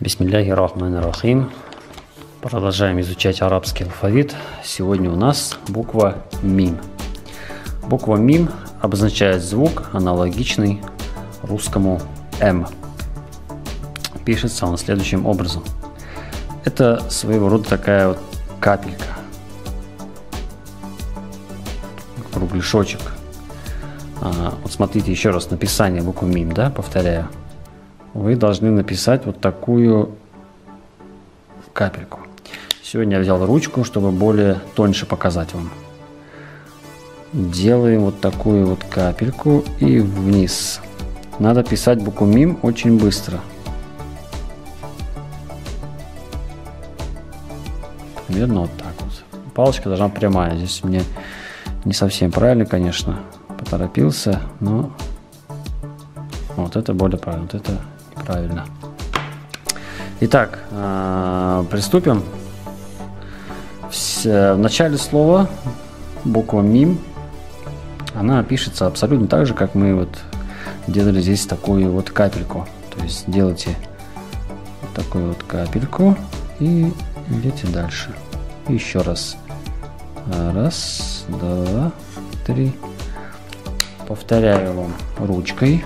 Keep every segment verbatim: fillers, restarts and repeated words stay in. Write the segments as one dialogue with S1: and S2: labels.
S1: Бисмилляхи рахмани рахим. Продолжаем изучать арабский алфавит. Сегодня у нас буква МИМ. Буква МИМ обозначает звук, аналогичный русскому М. Пишется он следующим образом. Это своего рода такая вот капелька, кругляшочек. А, вот смотрите еще раз написание буквы МИМ, да, повторяю. Вы должны написать вот такую капельку. Сегодня я взял ручку, чтобы более тоньше показать вам. Делаем вот такую вот капельку и вниз. Надо писать букву МИМ очень быстро. Примерно вот так вот. Палочка должна прямая. Здесь мне не совсем правильно, конечно. Поторопился, но вот это более правильно. Вот это правильно. Итак, приступим. В начале слова буква МИМ, она пишется абсолютно так же, как мы вот делали здесь такую вот капельку. То есть делайте вот такую вот капельку и идете дальше. Еще раз. Раз, два, три. Повторяю вам ручкой.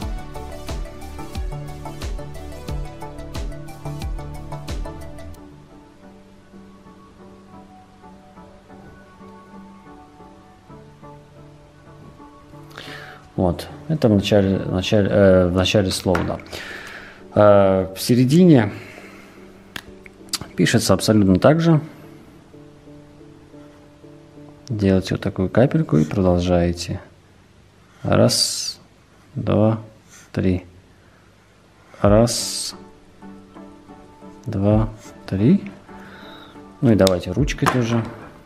S1: Вот, это в начале, в начале, э, в начале слова, да. Э, в середине пишется абсолютно так же. Делаете вот такую капельку и продолжаете. Раз, два, три. Раз, два, три. Ну и давайте ручкой тоже.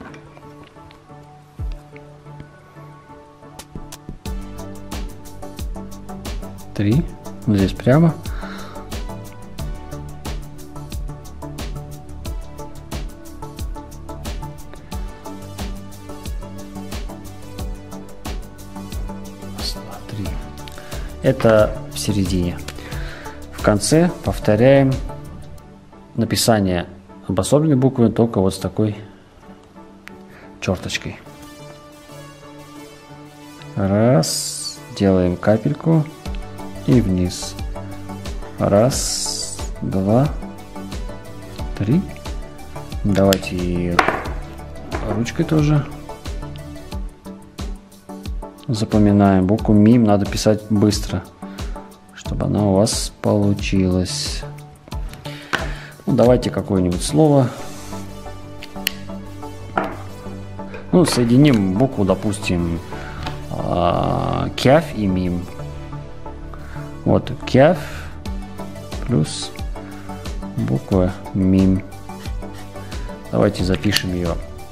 S1: Три. Вот здесь прямо. Раз, два, три. Это в середине. В конце повторяем написание обособленной буквы, только вот с такой черточкой. Раз. Делаем капельку. И вниз. Раз, два, три. Давайте и ручкой тоже. Запоминаем. Букву МИМ надо писать быстро, чтобы она у вас получилась. Ну, давайте какое-нибудь слово. Ну, соединим букву, допустим, кяф и МИМ. Вот кяф плюс буква МИМ. Давайте запишем ее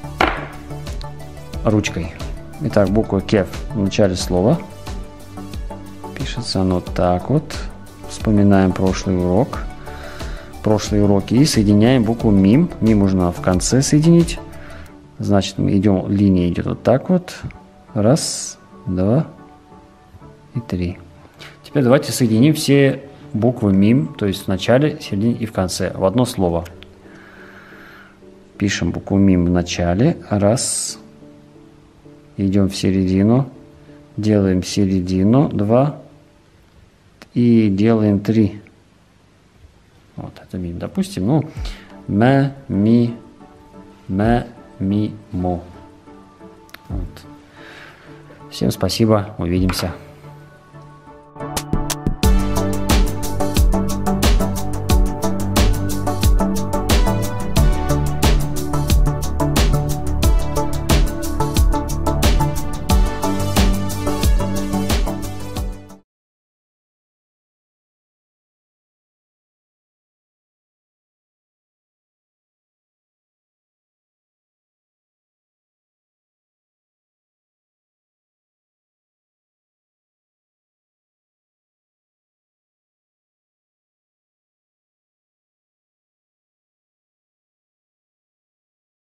S1: ручкой. Итак, буква кяф в начале слова. Пишется оно так вот. Вспоминаем прошлый урок. Прошлые уроки. И соединяем букву МИМ. МИМ нужно в конце соединить. Значит, мы идем, линия идет вот так вот. Раз, два и три. Теперь давайте соединим все буквы МИМ, то есть в начале, в середине и в конце, в одно слово. Пишем букву МИМ в начале. Раз. Идем в середину. Делаем середину. Два. И делаем три. Вот это МИМ. Допустим, ну, м, ми, м, ми, мо. Вот. Всем спасибо. Увидимся.